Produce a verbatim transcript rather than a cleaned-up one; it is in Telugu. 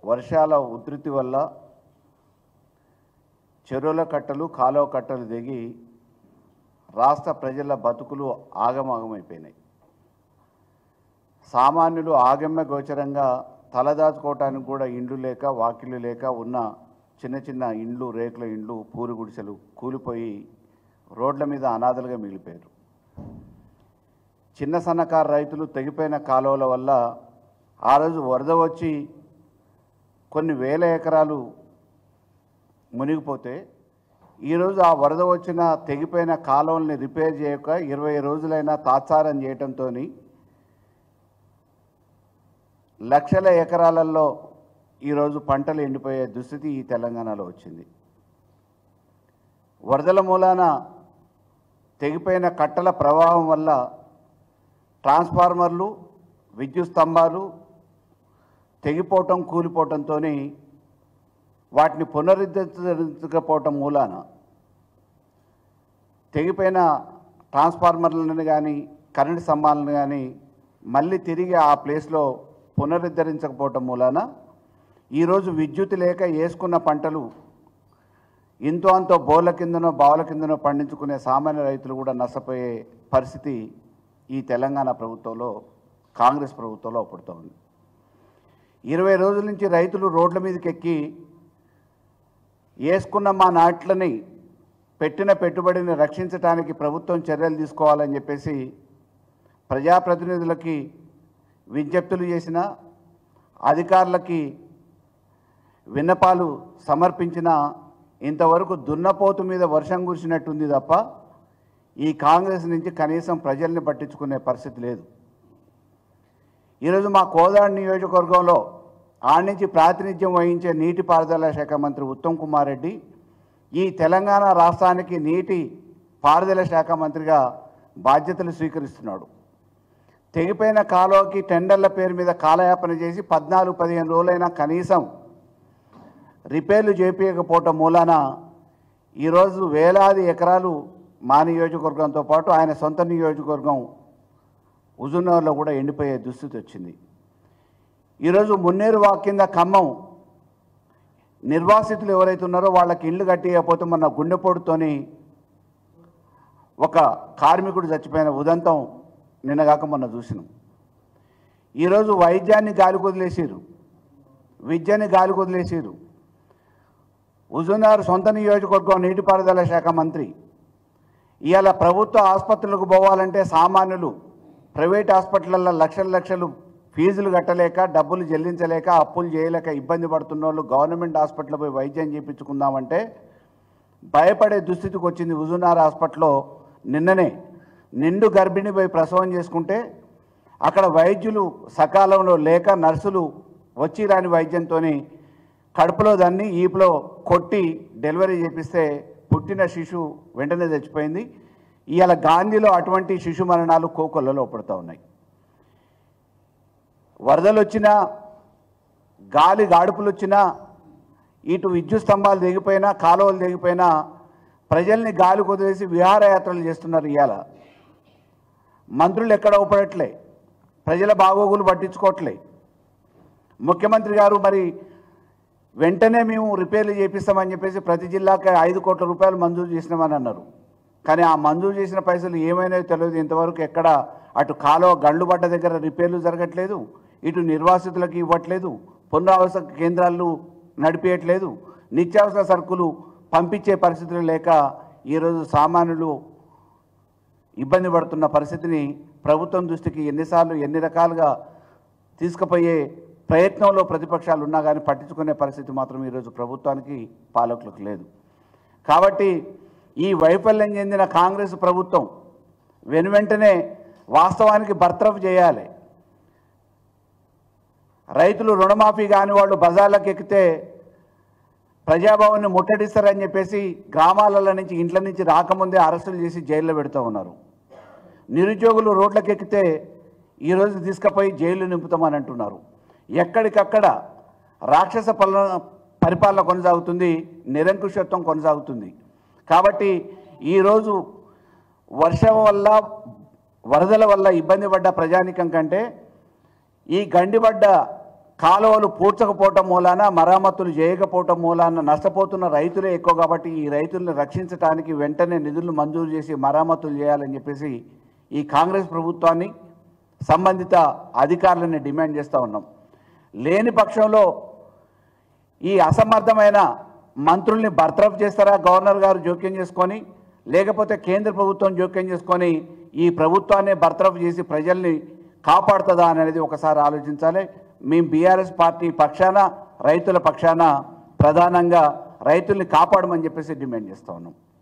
వర్షాల ఉధృతి వల్ల చెరువుల కట్టలు కాలువ కట్టలు దిగి రాష్ట్ర ప్రజల బతుకులు ఆగమాగమైపోయినాయి. సామాన్యులు ఆగమ్య గోచరంగా తలదాచుకోవటానికి కూడా ఇండ్లు లేక వాకిళ్ళు లేక ఉన్న చిన్న చిన్న ఇండ్లు రేకుల ఇండ్లు పూరి గుడిసెలు కూలిపోయి రోడ్ల మీద అనాథలుగా మిగిలిపోయారు. చిన్న సన్నకారు రైతులు తెగిపోయిన కాలువల వల్ల ఆ రోజు వరద వచ్చి కొన్ని వేల ఎకరాలు మునిగిపోతే ఈరోజు ఆ వరద వచ్చిన తెగిపోయిన కాలువల్ని రిపేర్ చేయక ఇరవై రోజులైనా తాత్సారం చేయడంతో లక్షల ఎకరాలలో ఈరోజు పంటలు ఎండిపోయే దుస్థితి ఈ తెలంగాణలో వచ్చింది. వరదల మూలాన తెగిపోయిన కట్టల ప్రవాహం వల్ల ట్రాన్స్ఫార్మర్లు విద్యుత్ స్తంభాలు తెగిపోవటం కూలిపోవటంతో వాటిని పునరుద్ధరించకపోవటం మూలాన తెగిపోయిన ట్రాన్స్ఫార్మర్లను కానీ కరెంటు స్తంభాలను కానీ మళ్ళీ తిరిగి ఆ ప్లేస్లో పునరుద్ధరించకపోవటం మూలాన ఈరోజు విద్యుత్ లేక వేసుకున్న పంటలు ఇంతో అంతో బోర్ల కిందనో బావుల కిందనో పండించుకునే సామాన్య రైతులు కూడా నష్టపోయే పరిస్థితి ఈ తెలంగాణ ప్రభుత్వంలో కాంగ్రెస్ ప్రభుత్వంలో పడుతోంది. ఇరవై రోజుల నుంచి రైతులు రోడ్ల మీదకి ఎక్కి వేసుకున్న మా నాట్లని పెట్టిన పెట్టుబడిని రక్షించడానికి ప్రభుత్వం చర్యలు తీసుకోవాలని చెప్పేసి ప్రజాప్రతినిధులకి విజ్ఞప్తులు చేసిన అధికారులకి విన్నపాలు సమర్పించిన ఇంతవరకు దున్నపోతు మీద వర్షం కురిసినట్టుంది తప్ప ఈ కాంగ్రెస్ నుంచి కనీసం ప్రజల్ని పట్టించుకునే పరిస్థితి లేదు. ఈరోజు మా కోదాడ నియోజకవర్గంలో ఆడి నుంచి ప్రాతినిధ్యం వహించే నీటిపారుదల శాఖ మంత్రి ఉత్తమ్ కుమార్ రెడ్డి ఈ తెలంగాణ రాష్ట్రానికి నీటి పారుదల శాఖ మంత్రిగా బాధ్యతలు స్వీకరిస్తున్నాడు. తెగిపోయిన కాలువకి టెండర్ల పేరు మీద కాలయాపన చేసి పద్నాలుగు పదిహేను రోజులైనా కనీసం రిపేర్లు చేపించకపోవటం మూలాన ఈరోజు వేలాది ఎకరాలు మా నియోజకవర్గంతో పాటు ఆయన సొంత నియోజకవర్గం హుజూర్నగర్లో కూడా ఎండిపోయే దుస్థితి వచ్చింది. ఈరోజు మున్నేరు వాక్ కింద ఖమ్మం నిర్వాసితులు ఎవరైతే ఉన్నారో వాళ్ళకి ఇళ్ళు కట్టియకపోతే మొన్న గుండెపోటుతోని ఒక కార్మికుడు చచ్చిపోయిన ఉదంతం నిన్నగాక మొన్న చూసినాం. ఈరోజు వైద్యాన్ని గాలి కొదిలేసారు, విద్యని గాలి కొదిలేసారు. హుజూర్నగర్ సొంత నియోజకవర్గం నీటిపారుదల శాఖ మంత్రి ఇవాళ ప్రభుత్వ ఆసుపత్రులకు పోవాలంటే సామాన్యులు ప్రైవేట్ హాస్పిటళ్ళల్లో లక్షల లక్షలు ఫీజులు కట్టలేక డబ్బులు చెల్లించలేక అప్పులు చేయలేక ఇబ్బంది పడుతున్న వాళ్ళు గవర్నమెంట్ హాస్పిటల్ పోయి వైద్యం చేయించుకుందామంటే భయపడే దుస్థితికి వచ్చింది. హుజూర్నగర్ హాస్పిటల్లో నిన్ననే నిండు గర్భిణి పోయి ప్రసవం చేసుకుంటే అక్కడ వైద్యులు సకాలంలో లేక నర్సులు వచ్చి రాని వైద్యంతో కడుపులో దాన్ని ఈపులో కొట్టి డెలివరీ చేపిస్తే పుట్టిన శిశువు వెంటనే చచ్చిపోయింది. ఇవాళ గాంధీలో అటువంటి శిశు మరణాలు కోకొల్లలో పడుతూ ఉన్నాయి. వరదలు వచ్చినా గాలి గాడుపులు వచ్చినా ఇటు విద్యుత్ స్తంభాలు దిగిపోయినా కాలువలు దిగిపోయినా ప్రజల్ని గాలి కుదిరేసి విహారయాత్రలు చేస్తున్నారు. ఇవాళ మంత్రులు ఎక్కడ ఊపడట్లే, ప్రజల బాగోగులు పట్టించుకోవట్లే. ముఖ్యమంత్రి గారు మరి వెంటనే మేము రిపేర్లు చేపిస్తామని చెప్పేసి ప్రతి జిల్లాకి ఐదు కోట్ల రూపాయలు మంజూరు చేసినామని అన్నారు. కానీ ఆ మంజూరు చేసిన పైసలు ఏమైనా తెలియదు. ఇంతవరకు ఎక్కడ అటు కాలువ గండ్లు పడ్డ దగ్గర రిపేర్లు జరగట్లేదు, ఇటు నిర్వాసితులకు ఇవ్వట్లేదు, పునరావాస కేంద్రాలు నడిపేయట్లేదు, నిత్యావసర సరుకులు పంపించే పరిస్థితులు లేక ఈరోజు సామాన్యులు ఇబ్బంది పడుతున్న పరిస్థితిని ప్రభుత్వం దృష్టికి ఎన్నిసార్లు ఎన్ని రకాలుగా తీసుకుపోయే ప్రయత్నంలో ప్రతిపక్షాలు ఉన్నా కానీ పట్టించుకునే పరిస్థితి మాత్రం ఈరోజు ప్రభుత్వానికి పాలకులకు లేదు. కాబట్టి ఈ వైఫల్యం చెందిన కాంగ్రెస్ ప్రభుత్వం వెనువెంటనే వాస్తవానికి బర్తరఫ్ చేయాలి. రైతులు రుణమాఫీ కాని వాళ్ళు బజార్లకు ఎక్కితే ప్రజాభవన్ని ముట్టడిస్తారని చెప్పేసి గ్రామాల నుంచి ఇంట్ల నుంచి రాకముందే అరెస్టులు చేసి జైల్లో పెడుతూ ఉన్నారు. నిరుద్యోగులు రోడ్లకు ఎక్కితే ఈరోజు తీసుకుపోయి జైలు నింపుతామని అంటున్నారు. ఎక్కడికక్కడ రాక్షస పాలన పరిపాలన కొనసాగుతుంది, నిరంకుశత్వం కొనసాగుతుంది. కాబట్టి ఈరోజు వర్షం వల్ల వరదల వల్ల ఇబ్బంది పడ్డ ప్రజానికం కంటే ఈ గండిపడ్డ కాలువలు పూడ్చకపోవటం మూలాన మరమ్మతులు చేయకపోవటం మూలాన నష్టపోతున్న రైతులే ఎక్కువ కాబట్టి ఈ రైతులను రక్షించడానికి వెంటనే నిధులు మంజూరు చేసి మరమ్మతులు చేయాలని చెప్పేసి ఈ కాంగ్రెస్ ప్రభుత్వాన్ని సంబంధిత అధికారులని డిమాండ్ చేస్తూ ఉన్నాం. లేని పక్షంలో ఈ అసమర్థమైన మంత్రుల్ని బర్తరఫ్ చేస్తారా గవర్నర్ గారు జోక్యం చేసుకొని, లేకపోతే కేంద్ర ప్రభుత్వం జోక్యం చేసుకొని ఈ ప్రభుత్వాన్ని బర్తరఫ్ చేసి ప్రజల్ని కాపాడుతుందా అనేది ఒకసారి ఆలోచించాలి. మేము బీఆర్ఎస్ పార్టీ పక్షాన రైతుల పక్షాన ప్రధానంగా రైతుల్ని కాపాడమని చెప్పేసి డిమాండ్ చేస్తూ ఉన్నాం.